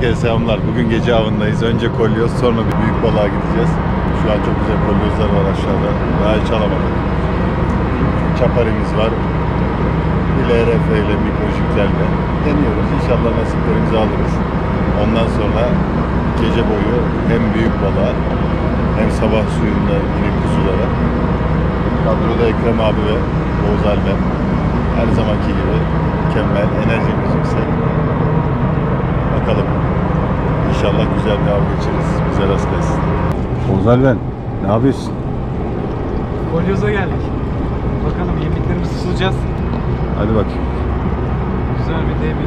Herkese selamlar. Bugün gece avındayız. Önce kolyoz, sonra bir büyük balığa gideceğiz. Şu an çok güzel kolyozlar var aşağıda. Daha hiç alamadık. Çaparimiz var. Bir LRF ile, mikrojiklerle deniyoruz. İnşallah nasiplerimizi alırız. Ondan sonra gece boyu hem büyük balığa hem sabah suyunda yine kuzulara. Kadroda Ekrem abi ve Oğuz Alben. Her zamanki gibi mükemmel, enerjimiz yüksek. Bakalım. İnşallah güzel bir av geçiririz. Bize rast gelsin. Oğuz Alben, ne yapıyorsun? Kolyoz'a geldik. Bakalım yemeklerimizi tutacağız. Hadi bakayım. Güzel bir demin.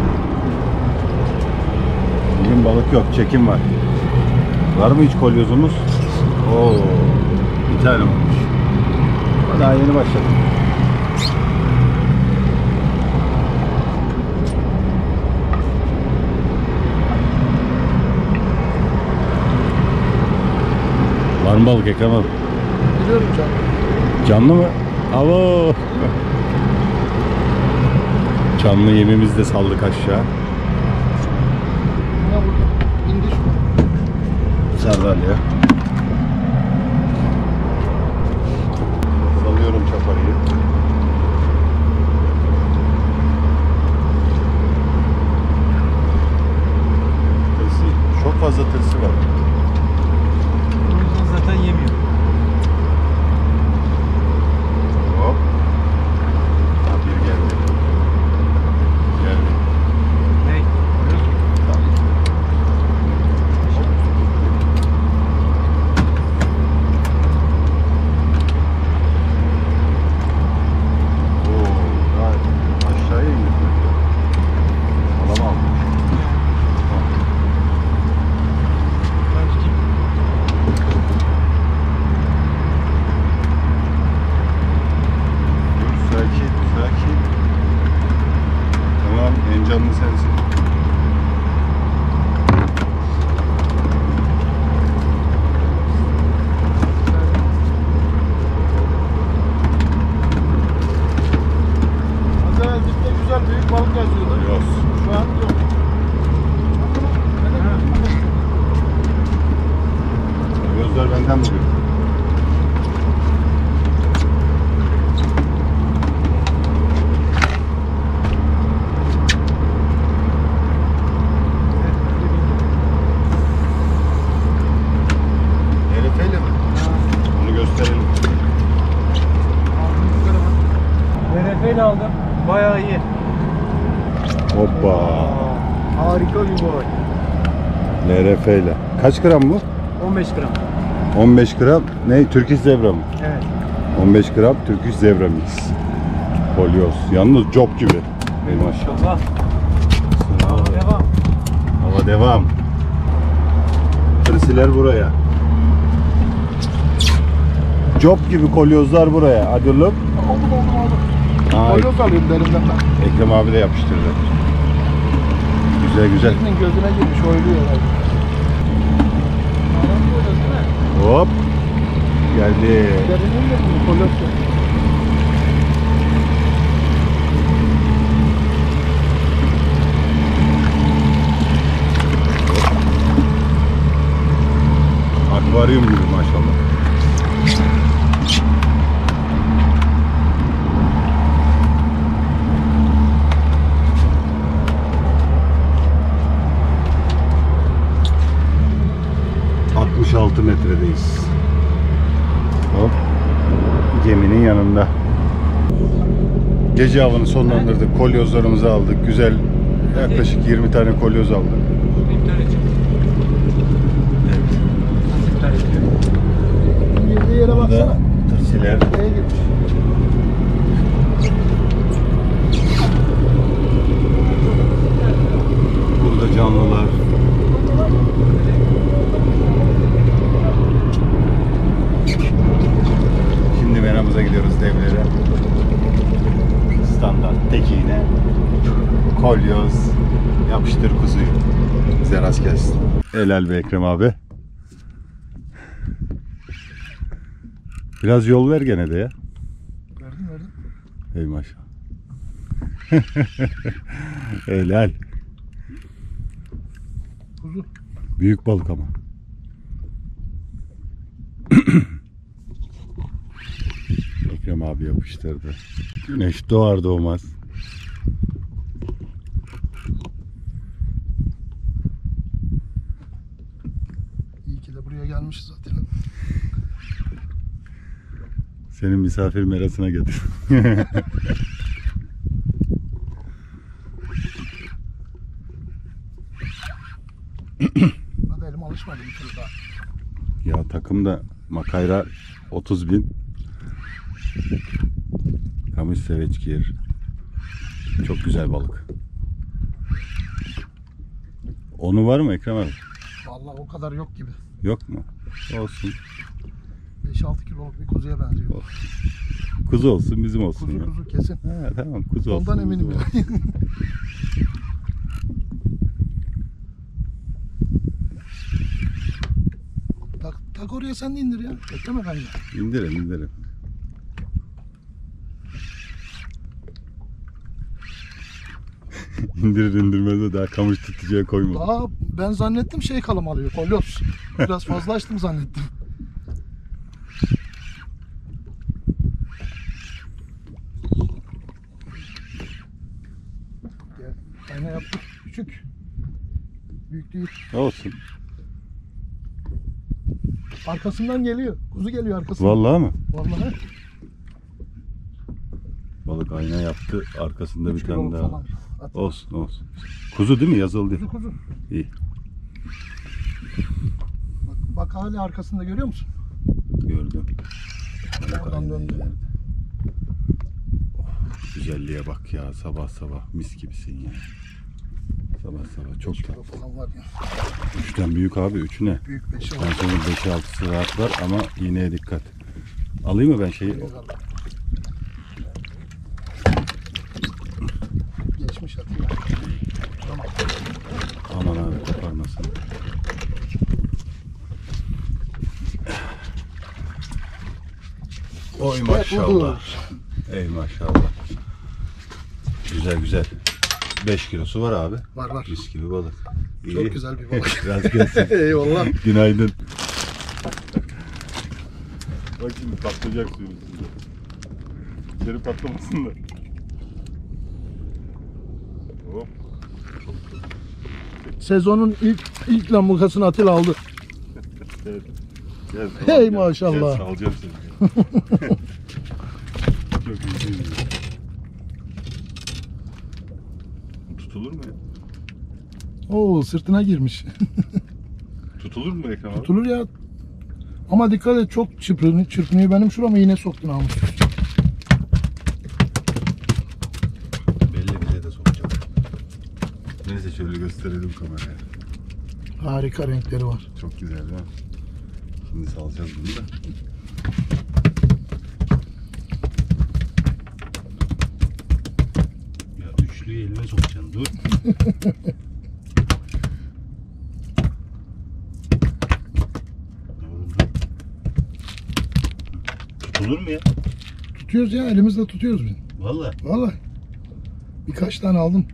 Bugün balık yok, çekim var. Var mı hiç kolyozumuz? Oo, bir tane olmuş. Daha yeni başladık. Var mı balık Ekrem abi? Biliyorum canım. Canlı mı? Avo! Canlı yemimizi de saldık aşağı. Ne vurdu? İndi şu. Sardalya. Salıyorum çaparıyı. Tırsı, çok fazla tırsı var. O yüzden zaten yemiyor. Hop. Bir geldi. Geldi. Ne? Kolyos mu? Tamam. Oo, daha aşağıya indik. Adam almış. Ben tutayım. Dur, sakin, sakin. Tamam, en canlı sensin. Az evvel dipte güzel büyük balık yazıyordu. Yok. Şu an yok. Gözler benden bugün. Herifeyle mi? Onu gösterelim. DRF ile aldım. Bayağı iyi. Hoppa. Harika bir boy. LRF ile. Kaç gram bu? 15 gram. 15 gram. Ne? Türk İş Zebra mı? Evet. 15 gram Türk İş Zebra mix. Kolyoz. Yalnız cop gibi. Ey maşallah. İnşallah. Devam. Hava devam. Tırsiler buraya. Cop gibi kolyozlar buraya. Hadi oğlum. Aldım. Ay, Kolyoz alıyorum derinden ben. Ekrem abi de yapıştırdı. Güzel güzel. Teknin gözüne girmiş oyluyor herhalde. Adam kolyoz değil mi? Hop. Geldi. Derinin de mi? Kolyoz yok. Akvaryum gibi maşallah. ...66 metredeyiz. Hop. Geminin yanında. Gece avını sonlandırdık. Kolyozlarımızı aldık. Güzel. Yaklaşık 20 tane kolyoz aldık. İptal edeceğim. Nasıl iptal ediyor? Girdiği yere Burada baksana. tırsiler. Neye girmiş? Burada canlılar. Şimdi meramıza gidiyoruz devlere. Standart tek iğne. Kolyoz. Yapıştır kuzuyu. Bize rast gelsin. Helal be Ekrem abi. Biraz yol ver gene de ya. Verdim. Ey maşallah. Helal. kuzu. Büyük balık ama. Ekrem abi yapıştırdı. Güneş doğar doğmaz. İyi ki de buraya gelmişiz zaten. Senin misafir merasına getir. Hadi elim alışmadı bir türlü daha. Ya takımda makayra 30.000. Kamış seveçkir. Çok güzel balık. Onu var mı Ekrem abi? Vallahi o kadar yok gibi. Yok mu? Olsun. 5-6 kiloluk bir kuzuya benziyor. Kuzu olsun, bizim olsun. Kuzu ya. kuzu kesin. Ha, tamam, kuzu olsun. Ondan bizim eminim olsun. yani. Tak oraya sen de indir ya. Bekleme bence. İndirelim. İndirir indirmez de daha kamış tutucuya koyma. Daha ben zannettim şey kalım alıyor. Kolyoz. Biraz fazla açtım zannettim. Gel. Ayna yaptık. Küçük. Büyük değil. Olsun. Arkasından geliyor. Kuzu geliyor arkasından. Vallahi mı? Vallahi. Balık ayna yaptı. Arkasında bir 3 tane kiloluk daha. falan. At. Olsun. Kuzu değil mi? Yazıldı. Kuzu. İyi. Bak hala arkasında görüyor musun? Gördüm. Balık Oradan aynayı döndü. verdi. Oh, güzelliğe bak ya. Sabah mis gibisin ya. Sabah çok 5 kilo tatlı. falan var ya. 3'ten büyük abi. 3'ü ne? Büyük 5'i Ben var. senin 5'i 6'sı rahat var ama iğneye dikkat. Alayım mı ben şeyi? Geçmiş atıyor. Tamam. Aman abi koparmasın. Oy İşte maşallah. budur. Ey maşallah. Güzel. 5 kilosu var abi. Var. Mis gibi balık. Çok güzel bir balık. Rast gelsin. Eyvallah. Günaydın. Bak şimdi patlayacak suyun üstünde. İçeri patlamasın da. Hop. Sezonun ilk lambukasını Atilla aldı. Evet. Gel, Hey gel. maşallah. Gel, salacağım seni. Çok iyi. Tutulur mu ya? Oo sırtına girmiş. Tutulur mu Ekrem abi? Tutulur ya. Ama dikkat et çok çırpınıyor. Benim şurama iğne soktun namus. Belli bize de sokacak. Neyse şöyle gösterelim kameraya. Harika renkleri var. Çok güzel ha. Şimdi salacağız bunu da. Ya üçlüyü elime sokacaksın dur. Oğlum dur. Tutulur mu ya? Tutuyoruz ya elimizle tutuyoruz biz. Vallahi. Vallahi. Birkaç tane aldım.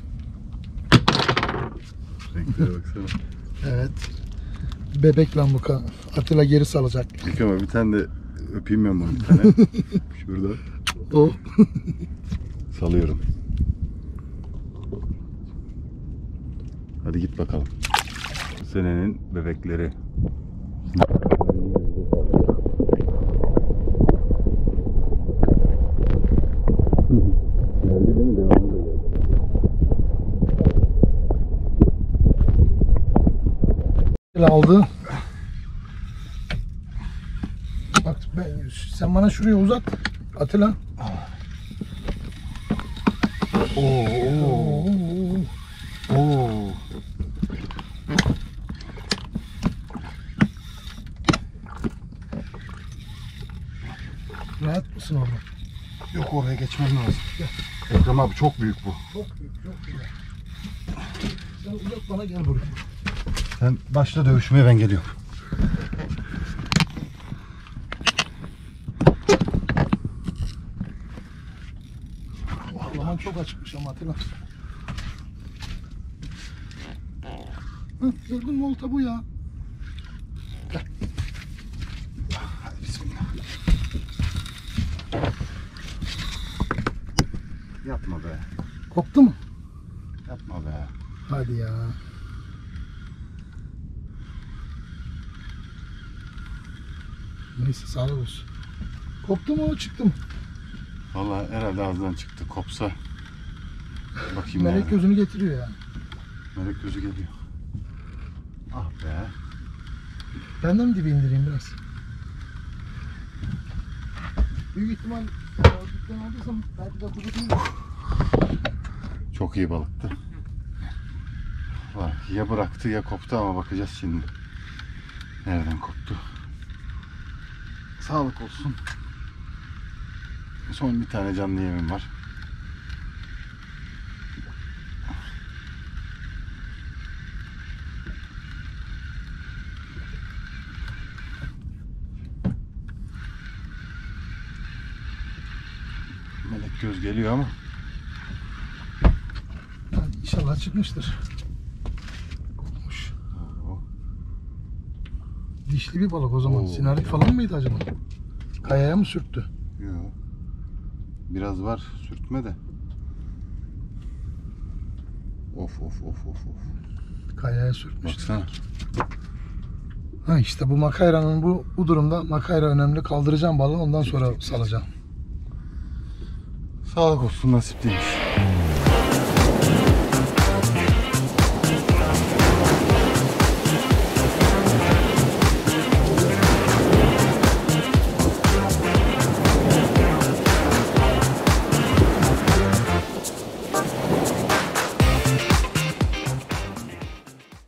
Renklere baksana. Evet. Bebek lambuka. Atilla geri salacak. Peki ama bir tane de öpeyim ben bunu bir tane. Şurada. O. Salıyorum. Hadi git bakalım. Bu senenin bebekleri. Geldi değil mi? Devamı da geldi. Aldı. Bak sen bana şuraya uzat. Atilla. Oo. Rahat mısın orada? Yok oraya geçmem lazım. Ekrem abi çok büyük bu. Çok büyük, çok güzel. Sen uzat bana gel buraya. Sen başla dövüşmeye ben geliyorum. Aman çok açıkmış ama Atilla. Gördün mü olta bu ya. Hadi bismillah. Yapma be. Koptu mu? Yapma be. Hadi ya. Neyse sağlık olsun. Koptu mu çıktı mı? Vallahi herhalde ağzından çıktı. Kopsa. Bakayım Melek nerede? gözünü getiriyor ya. Melek gözü geliyor. Ah be. Ben de mi dibe indireyim biraz? Büyük ihtimal dükkan aldıysam belki de kuzu değil mi? Çok iyi balıktı. Var. Ya bıraktı ya koptu ama bakacağız şimdi. Nereden koptu? Sağlık olsun. Son bir tane canlı yemim var. Melek göz geliyor ama Hadi inşallah çıkmıştır. Kopmuş. Dişli bir balık o zaman. Oo. Sinarik falan mıydı acaba? Kayaya mı sürttü? yok. Biraz var sürtme de. Of of of of of. Kayaya sürtmüş. Baksana. Ha işte bu makayranın bu durumda makayra önemli. Kaldıracağım balığı ondan sonra salacağım. Sağlık olsun, nasip değilmiş.